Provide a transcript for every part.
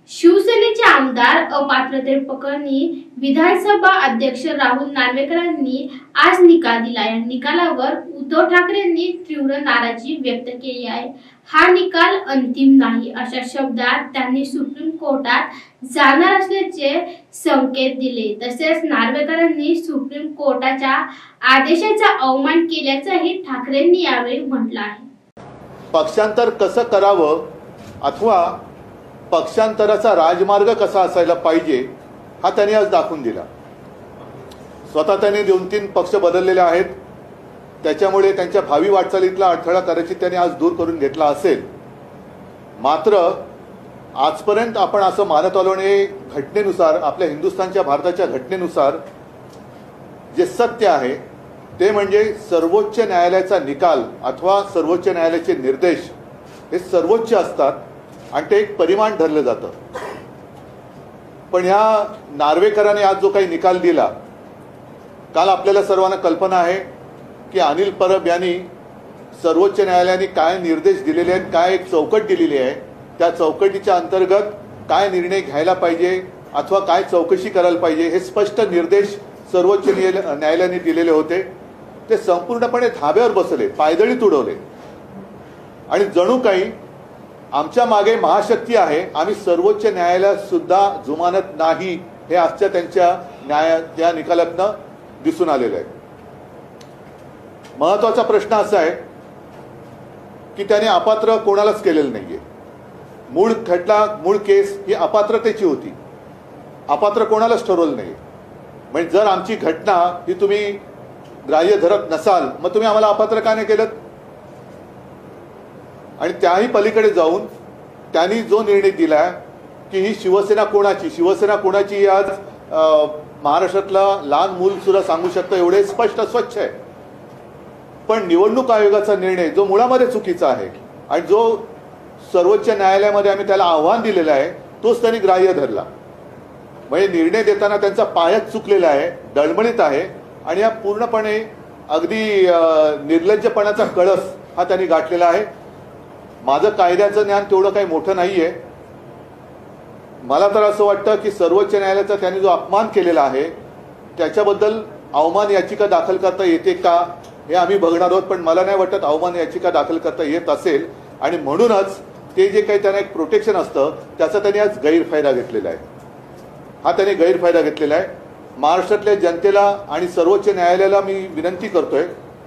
शिवसेनेचे आमदार अपात्रतेप्रकरणी विधानसभा अध्यक्ष राहुल नार्वेकरांनी आज निकाल दिला। या निकालावर उद्धव ठाकरेंनी तीव्र नाराजी व्यक्त केली आहे। हा निकाल अंतिम नाही अशा शब्दात त्यांनी सुप्रीम कोर्टात जाणार असल्याचे संकेत दिले। तसेच नार्वेकरांनी सुप्रीम कोर्टाच्या आदेशाचा अवमान केल्याचंही ठाकरेंनी यावेळी म्हटलं आहे। पक्षांतर कसं करावं अथवा पक्षांतराचा राजमार्ग कसा असायला पाहिजे हा त्यांनी आज दाखवून दिला। स्वतः त्यांनी 2-3 पक्ष बदललेले आहेत, त्याच्यामुळे त्यांच्या भावी वाटचालीतला अडथळा कदाचित त्यांनी आज दूर करून घेतला असेल। मात्र आजपर्यंत आपण असं मानत आलो आणि घटनेनुसार आपल्या हिंदुस्थानच्या भारताच्या घटनेनुसार जे सत्य आहे ते म्हणजे सर्वोच्च न्यायालयाचा निकाल अथवा सर्वोच्च न्यायालयाचे निर्देश हे सर्वोच्च असतात आणि ते एक परिमाण धरलं जातं। पण ह्या नार्वेकरांनी आज जो काही निकाल दिला, काल आपल्याला सर्वांना कल्पना आहे की अनिल परब यांनी सर्वोच्च न्यायालयाने काय निर्देश दिलेले आहेत, काय एक चौकट दिलेली आहे, त्या चौकटीच्या अंतर्गत काय निर्णय घ्यायला पाहिजे अथवा काय चौकशी करायला पाहिजे हे स्पष्ट निर्देश सर्वोच्च न्यायालयाने दिलेले होते। ते संपूर्णपणे धाब्यावर बसले, पायदळी तुडवले आणि जणू काही आमच्या मागे महाशक्ती आहे, आम्ही सर्वोच्च न्यायालयात सुद्धा जुमानत नाही हे आजच्या त्यांच्या त्या निकालातनं दिसून आलेलं आहे। महत्वाचा प्रश्न असा आहे की त्याने अपात्र कोणालाच केलेलं नाहीये। मूळ केस ही अपात्रतेची होती, अपात्र कोणालाच ठरवलं नाही। म्हणजे जर आमची घटना ही तुम्ही ग्राह्य धरत नसाल मग तुम्ही आम्हाला अपात्र का नाही केलं? आणि त्याही पलीकडे जाऊन त्यांनी जो निर्णय दिला की ही शिवसेना कोणाची आज महाराष्ट्रातला लहान मूल सुद्धा सांगू शकतं, एवढे स्पष्ट स्वच्छ आहे। पण निवडणूक आयोगाचा निर्णय जो मुळामध्ये चुकीचा आहे आणि जो सर्वोच्च न्यायालयामध्ये आम्ही त्याला आव्हान दिलेलं आहे तोच त्यांनी ग्राह्य धरला। म्हणजे निर्णय देताना त्यांचा पायच चुकलेला आहे, डळमळीत आहे आणि या पूर्णपणे अगदी निर्लज्जपणाचा कळस हा त्यांनी गाठलेला आहे। माझं कायद्याचं ज्ञान तेवढं काही मोठं नाहीये। मला तर असं वाटतं की सर्वोच्च न्यायालयाचा त्यांनी जो अपमान केलेला आहे त्याच्याबद्दल अवमान याचिका दाखल करता येते का हे आम्ही बघणार आहोत। पण मला नाही वाटत अवमान याचिका दाखल करता येत असेल आणि म्हणूनच ते जे काही त्यांना एक प्रोटेक्शन असतं त्याचा त्यांनी आज गैरफायदा घेतलेला आहे। हा त्यांनी गैरफायदा घेतलेला आहे। महाराष्ट्रातल्या जनतेला आणि सर्वोच्च न्यायालयाला मी विनंती करतोय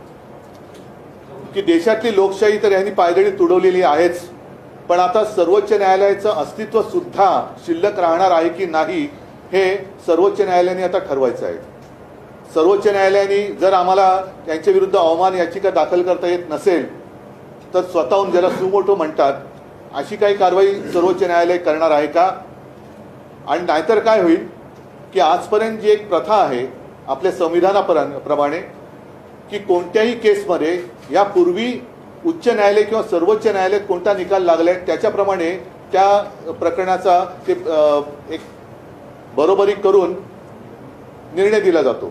की देशातली लोकशाही तर यांनी पायदळी तुडवलेली आहेच, पण आता सर्वोच्च न्यायालयाचं अस्तित्व सुद्धा शिल्लक राहणार आहे की नाही हे सर्वोच्च न्यायालयाने आता ठरवायचं आहे। सर्वोच्च न्यायालयाने जर आम्हाला त्यांच्या विरुद्ध अवमान याचिका दाखल करता येत नसेल तर स्वतःहून ज्याला सुमोटो म्हणतात अशी काही कारवाई सर्वोच्च न्यायालय करणार आहे का? आणि नाहीतर काय होईल की आजपर्यंत जी एक प्रथा आहे आपल्या संविधानाप्रमाणे की कोणत्याही केसमध्ये यापूर्वी उच्च न्यायालय किंवा सर्वोच्च न्यायालयात कोणता निकाल लागलाय त्याच्याप्रमाणे त्या प्रकरणाचा ते एक बरोबरी करून निर्णय दिला जातो।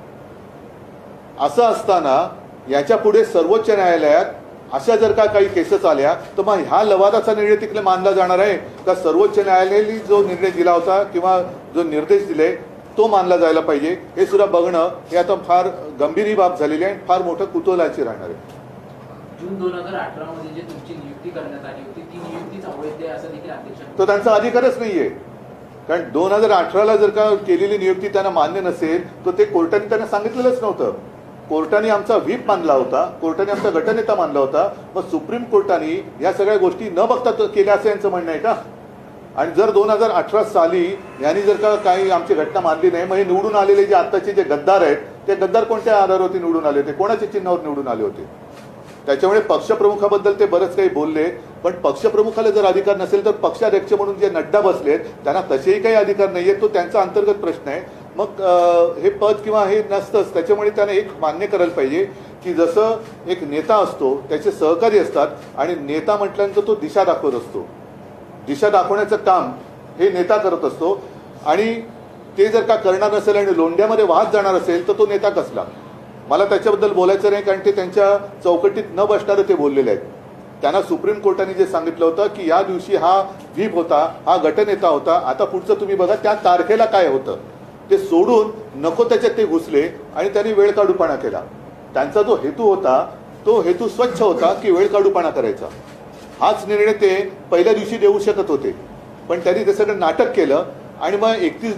असं असताना याच्या पुढे सर्वोच्च न्यायालयात अशा जर का काही केसेस आल्या तर मग ह्या लवादाचा निर्णय तिकडे मानला जाणार आहे का सर्वोच्च न्यायालयाने जो निर्णय दिला होता किंवा जो निर्देश दिले तो मानला जायला पाहिजे हे सुद्धा बघणं हे आता फार गंभीर ही बाब झालेली आहे, फार मोठं कुतूहलाची राहणार आहे। जून 2018 मध्ये जे तुमची नियुक्ती करण्यात आली होती ती नियुक्तीच अवैध आहे असं देखील अध्यक्ष तो त्यांचा अधिकारच नाहीये। कारण 2018ला जर का केलेली नियुक्ती त्यांना मान्य नसेल तर ते कोर्टाने त्यांना सांगितलेलंच नव्हतं। कोर्टाने आमचा व्हीप मानला होता, कोर्टाने आमचा गटनेता मानला होता, मग सुप्रीम कोर्टाने या सगळ्या गोष्टी न बघता केल्या असं यांचं म्हणणं आहे का? आणि जर 2018 साली यांनी जर का काही आमची घटना मानली नाही मग हे निवडून आलेले जे आत्ताचे जे गद्दार आहेत ते गद्दार कोणत्या आधारावरती निवडून आले होते, कोणाच्या चिन्हावर निवडून आले होते? त्याच्यामुळे पक्षप्रमुखाबद्दल ते बरंच काही बोलले, पण पक्षप्रमुखाला जर अधिकार नसेल तर पक्षाध्यक्ष म्हणून जे नड्डा बसलेत त्यांना तसेही काही अधिकार नाहीये, तो त्यांचा अंतर्गत प्रश्न आहे। मग हे पद किंवा हे नसतंच। त्याच्यामुळे त्याने एक मान्य करायला पाहिजे की जसं एक नेता असतो त्याचे सहकारी असतात आणि नेता म्हटल्यानंतर तो दिशा दाखवत असतो, दिशा दाखवण्याचं काम हे नेता करत असतो आणि ते जर का करणार नसेल आणि लोंढ्यामध्ये वाहत जाणार असेल तर तो नेता कसला? मला त्याच्याबद्दल बोलायचं नाही कारण ते त्यांच्या चौकटीत न बसणारे ते बोललेले आहेत। त्यांना सुप्रीम कोर्टाने जे सांगितलं होतं की या दिवशी हा व्हीप होता, हा गटनेता होता, आता पुढचं तुम्ही बघा त्या तारखेला काय होतं ते सोडून नको त्याच्यात ते घुसले आणि त्यांनी वेळकाढूपणा केला. त्यांचा जो हेतू होता तो हेतू स्वच्छ होता की वेळकाढूपणा करायचा. हाच निर्णय ते पहिल्या दिवशी देऊ शकत होते, पण त्यांनी ते सगळं नाटक केलं आणि मग 31